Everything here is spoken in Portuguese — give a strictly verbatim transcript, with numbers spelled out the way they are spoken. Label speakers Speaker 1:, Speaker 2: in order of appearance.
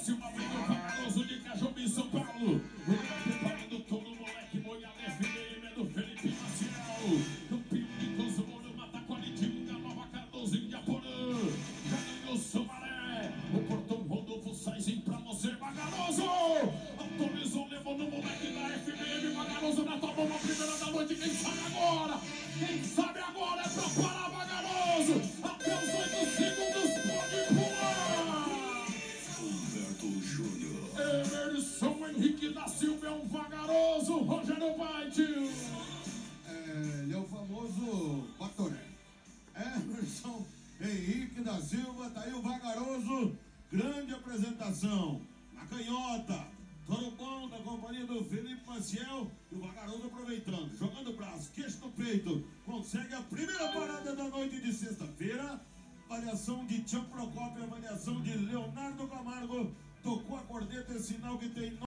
Speaker 1: Silva, Breno Vagaroso de Cajumbi, São Paulo. Ele vai preparando todo o moleque, Moiada F D M é do Felipe Maciel. Campeão de Cozumolho, Mataquari, Tinga, Nova Cardoso, Indiaporã. Já ganhou Sumaré. O Portão Rodolfo Saizin pra você, Vagaroso. Autorizou, levou no moleque da F D M, Vagaroso na tua mão, a primeira da noite. Quem sabe agora? Quem sabe agora é pra parar, Vagaroso. Até os oito segundos pode pular.
Speaker 2: Humberto Júnior.
Speaker 1: Emerson Henrique da Silva é um Vagaroso. Rogério Baitio.
Speaker 3: É, ele é o famoso Batoré. Emerson Henrique da Silva, tá aí o Vagaroso. Grande apresentação. Na canhota. Todo bom da companhia do Felipe Maciel. E o Vagaroso aproveitando, jogando o braço, queixo no peito. Consegue a primeira parada da noite de sexta-feira. Avaliação de Tião Procópio, avaliação de Leonardo Camargo. Tocou a corneta, é sinal que tem